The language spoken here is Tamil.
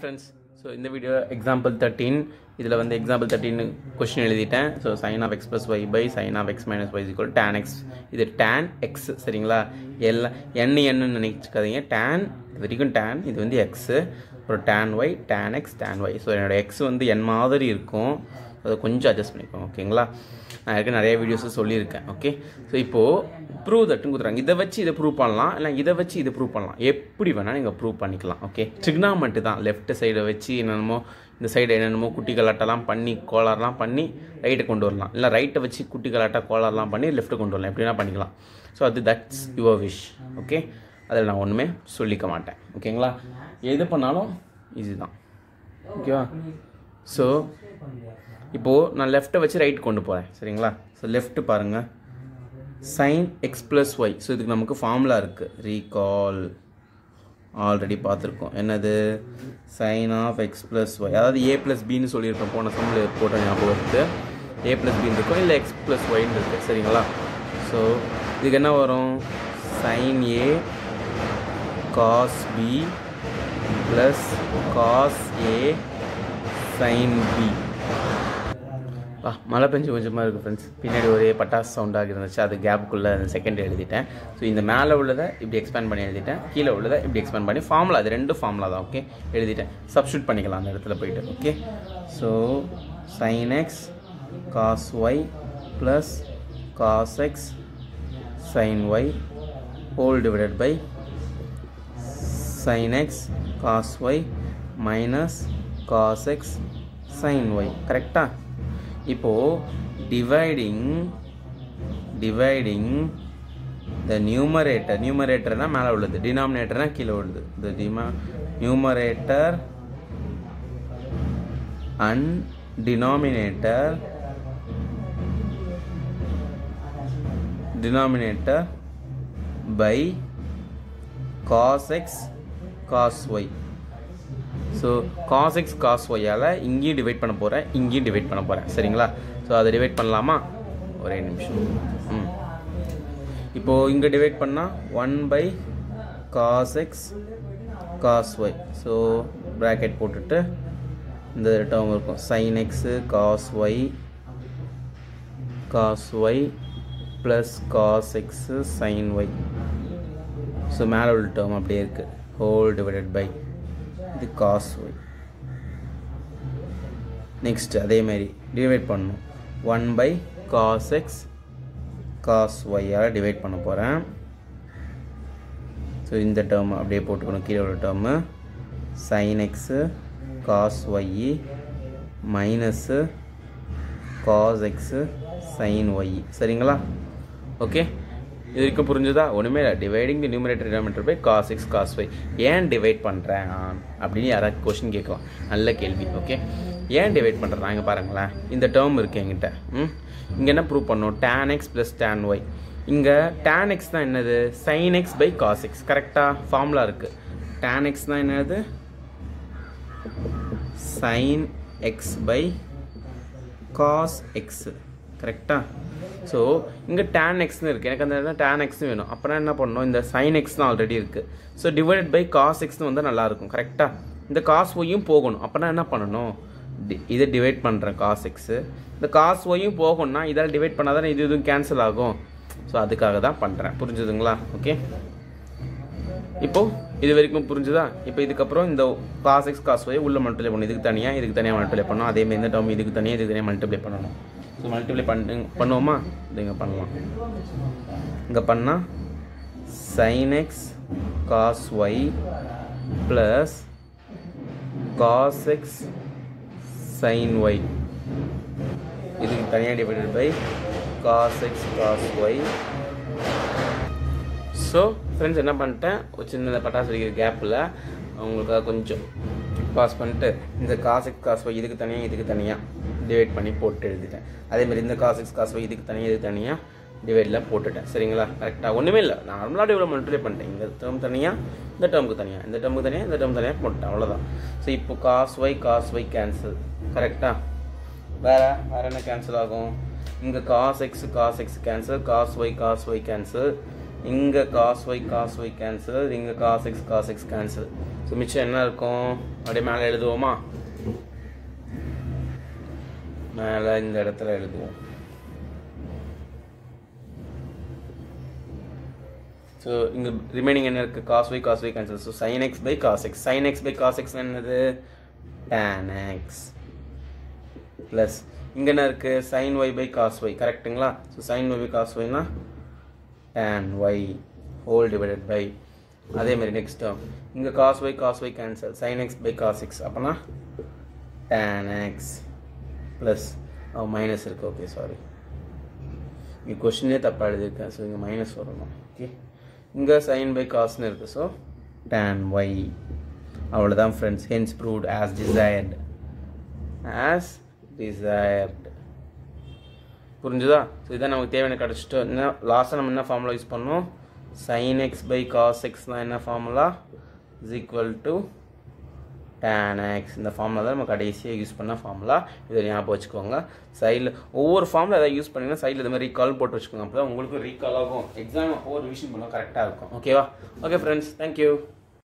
friends. So in the video example 13 idhula vand example 13 question eluditen. So sin of x plus y by sin of x minus y is equal to tan x. Idu tan x seringla n nu nenichikadinga tan verikkum tan idu vand x or tan y tan x tan y. So enoda x vand n maadhiri irukum adha konjam adjust panikom okayங்களா. நான் ஏற்கனவே நிறைய வீடியோஸ் சொல்லியிருக்கேன். ஓகே, ஸோ இப்போது ப்ரூவ் தட்டுன்னு கொடுத்துறாங்க. இதை வச்சு இதை ப்ரூவ் பண்ணலாம், இல்லை இதை வச்சு இதை ப்ரூவ் பண்ணலாம். எப்படி வேணால் நீங்கள் ப்ரூவ் பண்ணிக்கலாம். ஓகே, ட்ரிகனாமெட்ரி தான். லெஃப்ட் சைடை வச்சு என்னென்னமோ இந்த சைடு என்னென்னமோ குட்டி கலாட்டெல்லாம் பண்ணி கோளாறுலாம் பண்ணி ரைட்டை கொண்டு வரலாம், இல்லை ரைட்டை வச்சு குட்டி கலாட்டா கோளாறுலாம் பண்ணி லெஃப்ட்டை கொண்டு வரலாம். எப்படின்னா பண்ணிக்கலாம். So that's your wish. Okay, அதில் நான் ஒன்றுமே சொல்லிக்க மாட்டேன். ஓகேங்களா, எது பண்ணாலும் ஈஸி தான். ஓகேவா? ஸோ இப்போது நான் லெஃப்ட்டை வச்சு ரைட் கொண்டு போகிறேன். சரிங்களா? ஸோ லெஃப்ட்டு பாருங்கள், sine x plus y. So இதுக்கு நமக்கு ஃபார்முலா இருக்குது. ரீகால் ஆல்ரெடி பார்த்துருக்கோம். என்னது? Sine of x plus y. அதாவது ஏ ப்ளஸ் பின்னு சொல்லியிருப்பேன். போன சம்மில் போட்ட ஞாபகம் இருக்குது. ஏ ப்ளஸ் பின்னு இருக்கும், இல்லை எக்ஸ் ப்ளஸ் ஒய்ன்னு இருக்குது. சரிங்களா? ஸோ இதுக்கு என்ன வரும்? Sine A cos B plus cos A sine B. மழை பெஞ்சு கொஞ்சமாக இருக்குது ஃப்ரெண்ட்ஸ். பின்னாடி ஒரே பட்டாசு சவுண்டாக இருந்துச்சு, அது கேப்புக்குள்ளே அந்த செகண்ட் எழுதிட்டேன். ஸோ இந்த மேலே உள்ளதை இப்படி எக்ஸ்பேண்ட் பண்ணி எழுதிட்டேன், கீழே உள்ளதை இப்படி எக்ஸ்பேண்ட் பண்ணி ஃபார்முலா, அது ரெண்டு ஃபார்முலா தான். ஓகே, எழுதிட்டேன். சப்ஸ்டியூட் பண்ணிக்கலாம் அந்த இடத்துல போய்ட்டு. Okay, so sine x cos y plus cos x sine y whole divided by sine x cos y minus cos x sine y. கரெக்டாக? இப்போது டிவைடிங் the நியூமரேட்டர்னா மேலே உள்ளது, டினாமினேட்டர்னா கீழே உள்ளது. the numerator and denominator by cos x cos y. So cos x cos ஒய்யால் இங்கேயும் டிவைட் பண்ண போகிறேன், இங்கேயும் டிவைட் பண்ண போகிறேன். சரிங்களா? ஸோ அதை டிவைட் பண்ணலாமா? ஒரே நிமிஷம். இப்போது இங்கே டிவைட் பண்ணால் 1 by cos x cos y. So bracket போட்டுட்டு இந்த டேர்ம் இருக்கும். Sine x cos y plus cos x sine y. So மேலே உள்ள டேர்ம் அப்படியே இருக்குது. ஹோல் டிவைடட் பை இது காஸ் ஒய். நெக்ஸ்ட் அதேமாரி டிவைட் பண்ணணும். 1 பை காஸ் எக்ஸ் காஸ் ஒய்யால் டிவைட் பண்ண போகிறேன். ஸோ இந்த டேர்ம் அப்படியே போட்டுக்கணும். கீழே உள்ள term sine x cos y minus cos x sine y. சரிங்களா? ஓகே, இது வரைக்கும் புரிஞ்சுதா? ஒன்றுமே இல்லை. Dividing the numerator denominator by cos x cos y. ஏன் டிவைட் பண்ணுறேன் அப்படின்னு யாராவது கொஷின் கேட்கலாம். நல்ல கேள்வி. ஓகே, ஏன் டிவைட் பண்ணுறேன்? இங்கே பாருங்களேன், இந்த டேர்ம் இருக்குது என்கிட்ட. இங்கே என்ன ப்ரூவ் பண்ணணும்? tan x plus tan y. இங்கே tan x தான் என்னது? sin x by cos x. கரெக்டாக? ஃபார்முலா இருக்குது. tan x தான் என்னது? sin x by cos x. கரெக்டாக? ஸோ இங்கே tan xன்னு இருக்குது. எனக்கு அந்த tan xன்னு வேணும். அப்புறம் என்ன பண்ணணும்? இந்த sin x தான் ஆல்ரெடி இருக்குது. ஸோ டிவைடட் பை cos xன்னு வந்தால் நல்லாயிருக்கும். கரெக்டாக? இந்த cos yயும் போகணும். அப்போனா என்ன பண்ணணும்? இதை டிவைட் பண்ணுறேன் cos x. இந்த cos yயும் போகணும்னா இதால் டிவைட் பண்ணால் தானே இது இதுவும் கேன்சல் ஆகும். ஸோ அதுக்காக தான் பண்ணுறேன். புரிஞ்சுதுங்களா? ஓகே, இப்போது இது வரைக்கும் புரிஞ்சுதா? இப்போ இதுக்கப்புறம் இந்த cos x cos y உள்ள மல்டிப்ளை பண்ணணும். இதுக்கு தனியாக மல்டிப்ளை பண்ணணும். அதேமாதிரி இந்த டேர்ம் இதுக்கு தனியாக மல்டிப்ளை பண்ணணும். ஸோ மல்டிப்ளை பண்ணுவோமா? இது இங்கே பண்ணலாம். இங்கே பண்ணால் sin x cos y plus cos x sin y. இதுக்கு தனியாக divided by cos x cos y. So friends என்ன பண்ணிட்டேன், ஒரு சின்ன பட்டாசு வெடிக்கிற கேப்பில் அவங்களுக்காக கொஞ்சம் பாஸ் பண்ணிட்டு இந்த cos x cos y இதுக்கு தனியாக டிவைட் பண்ணி போட்டு எழுதிட்டேன். அதேமாதிரி இந்த cos x cos y இதுக்கு தனியாக டிவைடில் போட்டுட்டேன். சரிங்களா? கரெக்டாக? ஒன்றுமே இல்லை. நார்மலாக டிவைட் மல்டிப்ளை பண்ணிட்டேன். இந்த டேர்ம் தனியாக, இந்த டேர்முக்கு தனியாக, இந்த டேர்முக்கு தனியாக போட்டேன். அவ்வளோதான். ஸோ இப்போ cos y கேன்சல். கரெக்டாக? வேறு என்ன கேன்சல் ஆகும்? இங்கே cos x cancel, cos y cancel, இங்கே cos y cancel, இங்கே cos x cancel. ஸோ மிச்சம் என்ன இருக்கும் அப்படியே மேலே எழுதுவோமா மேலே இந்த இடத்துல எழுதுவோம் ஸோ இங்கே ரிமைனிங் என்ன இருக்குது cos y cancel so sin x by cos x sin x by cos x என்னது tan x ப்ளஸ் இங்கே என்ன இருக்குது sin y by cos y கரெக்டுங்களா so sin y by cos yனா tan y whole divided by அதேமாதிரி நெக்ஸ்ட் டேர்ம் இங்கே cos y cancel sin x by cos x அப்போனா tan x ப்ளஸ் மைனஸ் இருக்குது ஓகே சாரி இங்கே கொஸ்டினே தப்பாக எழுதியிருக்கேன் ஸோ இங்கே மைனஸ் வரணும் ஓகே இங்கே sin by cosன்னு இருக்குது ஸோ tan y அவ்வளோதான் friends hence proved as desired புரிஞ்சுதா ஸோ இதான் நமக்கு தேவையான கிடச்சிட்டு என்ன லாஸ்ட்டாக நம்ம என்ன ஃபார்முலா யூஸ் பண்ணோம் sin x by cos x தான் என்ன formula is equal to tan x இந்த ஃபார்முலா தான் நம்ம கடைசியாக யூஸ் பண்ண ஃபார்முலா இதை ஞாபகம் வச்சுக்கோங்க சைடில் ஒவ்வொரு ஃபார்முலா எதாவது யூஸ் பண்ணிங்கன்னா சைடில் இது மாதிரி ரீகால் போட்டு வச்சுக்கோங்க அப்போ தான் உங்களுக்கு ரீகால் ஆகும் எக்ஸாம் ஒவ்வொரு விஷயம் பண்ணால் கரெக்டாக இருக்கும் ஓகேவா ஓகே ஃப்ரெண்ட்ஸ் தேங்க்யூ